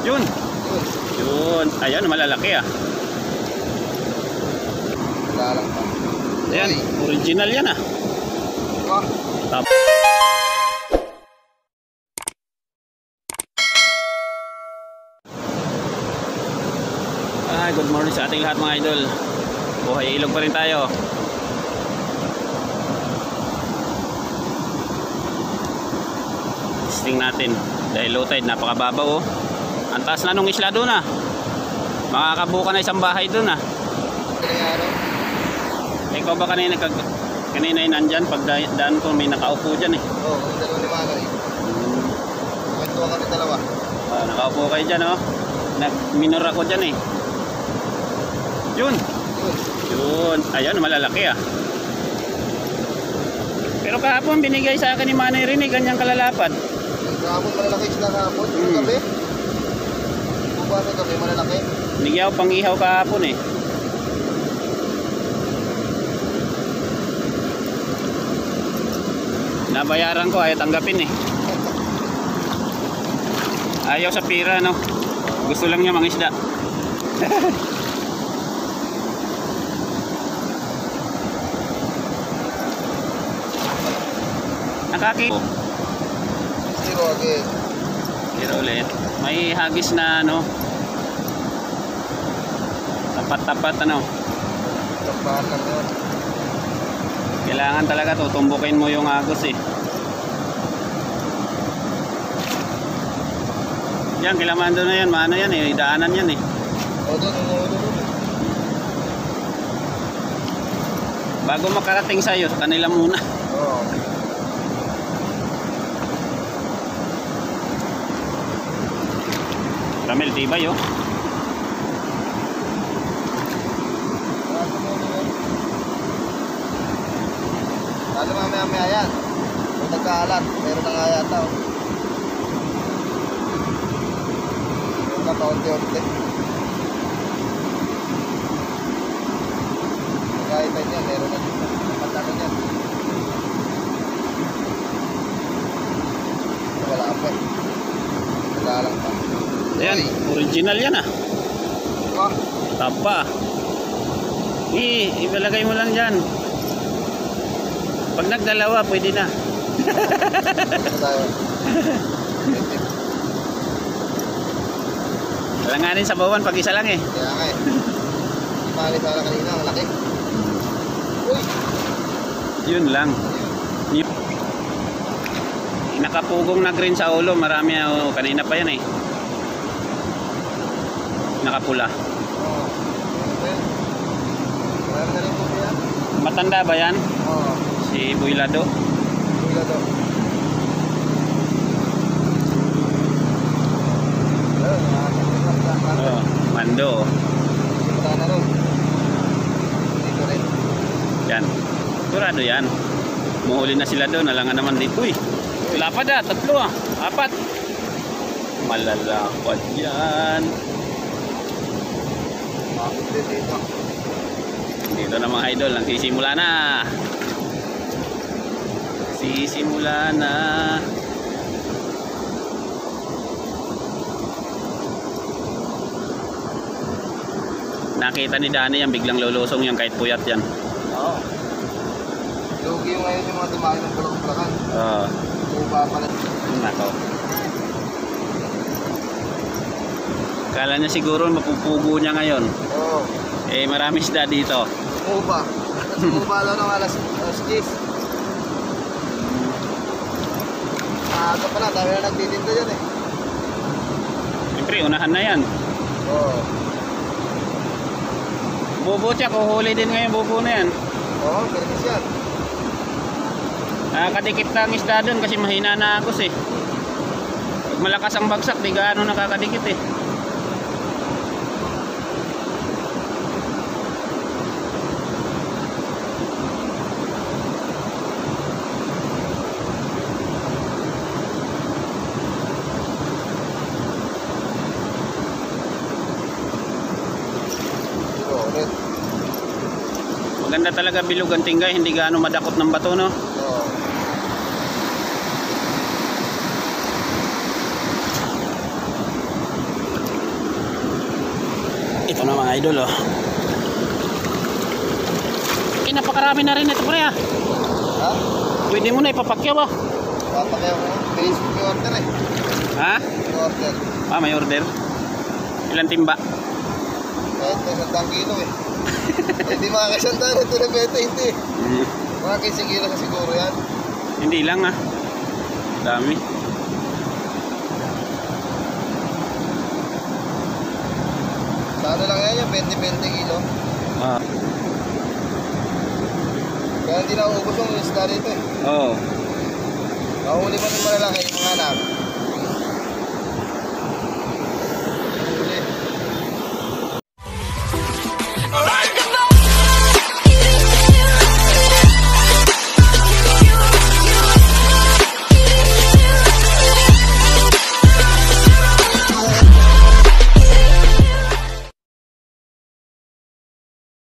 Yun. Yun. Ayan, malalaki ah. Dalang pa. Ayan, original yan ah. Tap. Good morning sa ating lahat mga idol. Buhay ilog pa rin tayo. Testing natin dahil low tide, napakababaw oh. Ang taas na nung isla doon ah. Makakabuka na isang bahay doon ah. Ikaw ba kanina yung nandyan pag daan ko may nakaupo dyan eh? Oo, kami dalawa ni Manoy. Kwentuhan kami dalawa. Nakaupo kayo dyan oh. Nagminor ako dyan eh. Yun. Yun. Ayan, malalaki ah. Pero kahapon binigay sa akin ni Manay rin eh, ganyang kalalapad. Kahapon malalaki sila kahapon. Yung gabi. Kung paano gabi malalaki. Binigyan ako pang ihaw kahapon eh. Nabayaran ko, ayaw tanggapin eh. Ayaw sa pira no. Gusto lang niya mangisda. Nakakita. Zero again. Zero ulit. May hagis na ano. Tapat-tapat ano. Tapahan lang yun. Kailangan talaga tutumbukin mo yung agos eh. Yan, kilamando na yan. Maano yan eh. Daanan yan eh. O doon. Bago makarating sa'yo, sa kanila muna. Oo. Ramel, tibay oh. Lalo mamaya yan. Kung nagkaalat, meron na nga yata oh. Meron na paunti-unti. Kahit na niya, meron na. Matano niya. Wala pa eh. Wala lang pa. Ayan, original yan ah. Oh. Tapa. Ibalagay mo lang dyan. Pag nagdalawa, pwede na. Alanganin sa bawan pag isa lang eh. Kaya nga eh. Pali sana kanina, ang laki. Uy! Yun lang. Nakapugong na green sa ulo. Marami oh, kanina pa yan eh. Nakapula. Oo. Marami na rin po yan. Matanda ba yan? Oo. Si Builado. Builado. Oh, Mando. Wala na rin. Dito rin. Yan. Turado yan. Muhuli na sila doon. Alangan naman dito. Uy. Lapad ah. 3 ah. 4. Malalapad yan. Bakit din dito? Dito na mga idol. Nagsisimula na. Sisimula na. Nakita ni Danny yan, biglang lulusong yan kahit puyat yan. Oo. Lugi yung ngayon yung mga tumayo ng bulak-bulakan. Oo. Uba pala. Nako. Kala niya siguro mapupugo niya ngayon. Oo. Eh marami isda dito. Uba. Uba lang ng alas 10. Ito pala, dami na nagtitinda dyan eh. Siyempre, unahan na yan. Oo. Bubo siya, kuhuli din ngayon bubo na yan. Oo, galis yan. Nakakadikit na ang isda doon kasi mahina na agos eh. Pag malakas ang bagsak, di gaano nakakadikit eh. Maganda talaga bilog ang tinggay, hindi gaano madakot ng bato no. Oo. Ito na mga idol oh. Napakarami na rin ito pre ah. Ha? Pwede mo na ipapakyaw ah. Papakyaw ko. May order eh. Ha? May order. Ah, may order. Ilan timba? Kahit na 100 kilo eh. Hindi makakasandaan ito na beta hindi. Mga 15 kilo sa siguro yan. Hindi lang ah. Dami. Sa ano lang yan yung 20 kilo. Ah. Kaya hindi na ubos yung isda rito eh. Oo. Mahuli pa ng malalaki yung mga anak.